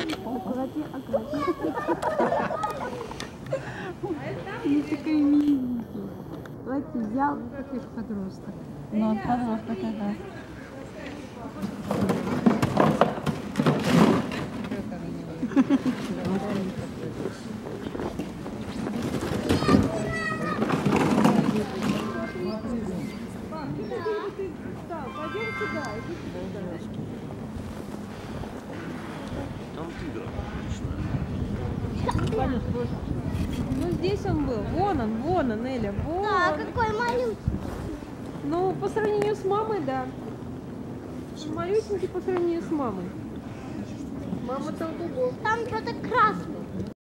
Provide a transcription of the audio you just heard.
Аккуратнее, аккуратнее. Не такой миленький. Давайте взял таких подросток. Ну, от подросток, да. Пойдем сюда, Там тигр. Ну здесь он был. Вон он, Эля, вон. Да, какой малюсенький. Ну, по сравнению с мамой, да. Малюсенький по сравнению с мамой. Мама там угол. Там что-то красное.